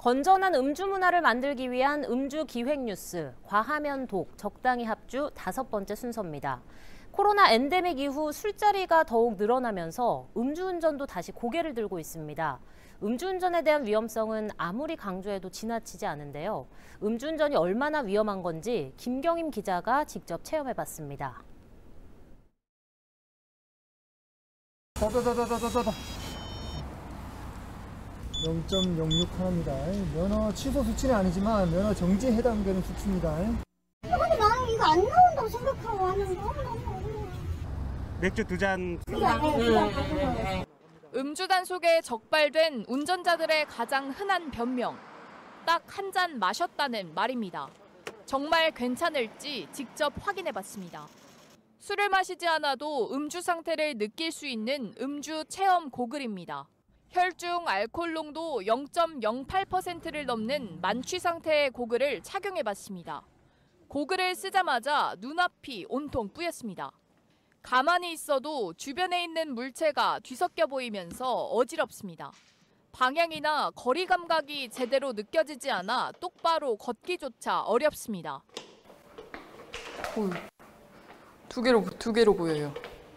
건전한 음주 문화를 만들기 위한 음주 기획 뉴스, 과하면 독, 적당히 합주 5번째 순서입니다. 코로나 엔데믹 이후 술자리가 더욱 늘어나면서 음주운전도 다시 고개를 들고 있습니다. 음주운전에 대한 위험성은 아무리 강조해도 지나치지 않은데요. 음주운전이 얼마나 위험한 건지 김경임 기자가 직접 체험해봤습니다. 0.06 하나입니다. 면허 취소 수치는 아니지만 면허 정지에 해당되는 수치입니다. 근데 나는 이거 안 나온다고 생각하고 하는 거. 맥주 2잔. 음주 단속에 적발된 운전자들의 가장 흔한 변명. 딱 한 잔 마셨다는 말입니다. 정말 괜찮을지 직접 확인해봤습니다. 술을 마시지 않아도 음주 상태를 느낄 수 있는 음주 체험 고글입니다. 혈중 알코올 농도 0.08%를 넘는 만취 상태의 고글을 착용해봤습니다. 고글을 쓰자마자 눈앞이 온통 뿌였습니다. 가만히 있어도 주변에 있는 물체가 뒤섞여 보이면서 어지럽습니다. 방향이나 거리 감각이 제대로 느껴지지 않아 똑바로 걷기조차 어렵습니다. 두 개로 보여요.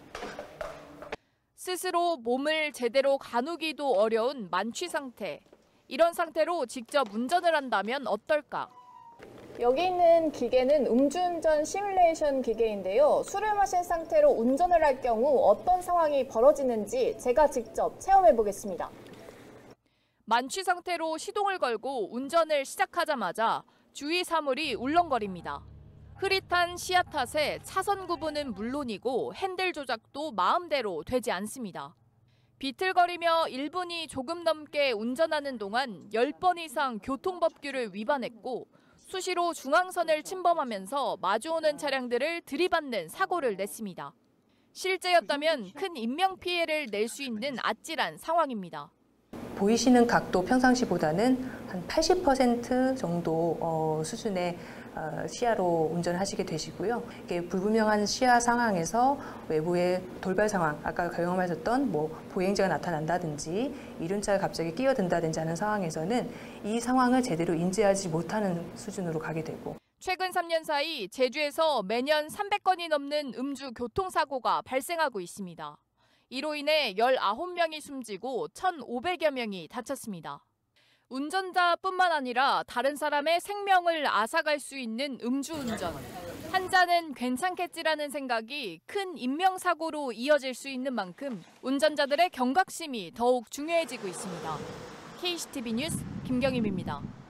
스스로 몸을 제대로 가누기도 어려운 만취 상태. 이런 상태로 직접 운전을 한다면 어떨까? 여기 있는 기계는 음주운전 시뮬레이션 기계인데요. 술을 마신 상태로 운전을 할 경우 어떤 상황이 벌어지는지 제가 직접 체험해 보겠습니다. 만취 상태로 시동을 걸고 운전을 시작하자마자 주위 사물이 울렁거립니다. 흐릿한 시야 탓에 차선 구분은 물론이고 핸들 조작도 마음대로 되지 않습니다. 비틀거리며 1분이 조금 넘게 운전하는 동안 10번 이상 교통법규를 위반했고 수시로 중앙선을 침범하면서 마주오는 차량들을 들이받는 사고를 냈습니다. 실제였다면 큰 인명피해를 낼 수 있는 아찔한 상황입니다. 보이시는 각도 평상시보다는 한 80% 정도 수준의 시야로 운전을 하시게 되시고요. 이게 불분명한 시야 상황에서 외부의 돌발 상황, 아까 경험하셨던 보행자가 나타난다든지 이륜차가 갑자기 끼어든다든지 하는 상황에서는 이 상황을 제대로 인지하지 못하는 수준으로 가게 되고. 최근 3년 사이 제주에서 매년 300건이 넘는 음주 교통사고가 발생하고 있습니다. 이로 인해 19명이 숨지고 1,500여 명이 다쳤습니다. 운전자뿐만 아니라 다른 사람의 생명을 앗아갈 수 있는 음주운전. 한 잔은 괜찮겠지라는 생각이 큰 인명사고로 이어질 수 있는 만큼 운전자들의 경각심이 더욱 중요해지고 있습니다. KCTV 뉴스 김경임입니다.